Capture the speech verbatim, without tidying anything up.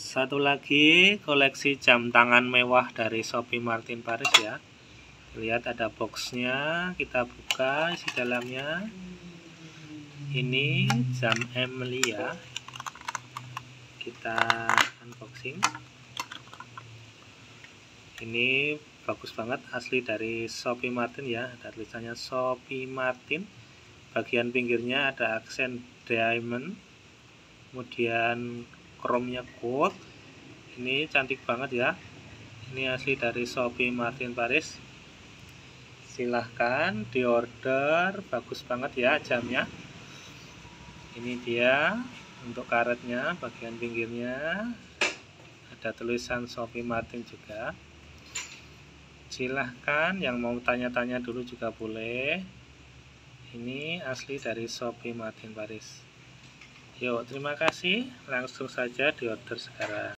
Satu lagi koleksi jam tangan mewah dari Sophie Martin Paris ya. Lihat ada boxnya, kita buka isi dalamnya. Ini jam Emilia. Kita unboxing. Ini bagus banget, asli dari Sophie Martin ya. Ada tulisannya Sophie Martin. Bagian pinggirnya ada aksen diamond. Kemudian chrome-nya gold. Ini cantik banget ya. Ini asli dari Sophie Martin Paris. Silahkan diorder, bagus banget ya jamnya. Ini dia untuk karetnya, bagian pinggirnya ada tulisan Sophie Martin juga. Silahkan yang mau tanya-tanya dulu juga boleh. Ini asli dari Sophie Martin Paris. Yuk, terima kasih. Langsung saja diorder sekarang.